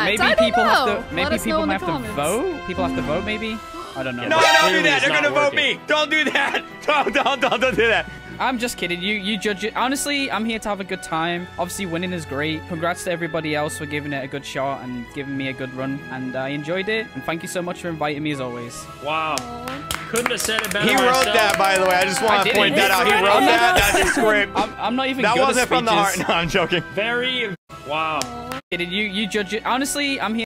Maybe I don't people have know. to. Maybe Let us know people in the have to comments. vote. People have to vote. Maybe. I don't know. No, don't do that. it's They're not gonna vote working. me. Don't do that. Don't do that. I'm just kidding. You judge it. Honestly, I'm here to have a good time. Obviously, winning is great. Congrats to everybody else for giving it a good shot and giving me a good run. And I enjoyed it. And thank you so much for inviting me as always. Wow. Couldn't have said it better He wrote myself. that, by the way. I just want to point that out. He wrote that. That's a script. I'm not even That good at wasn't from the heart. speeches. No, I'm joking. Very. Wow. You judge it. Honestly, I'm here.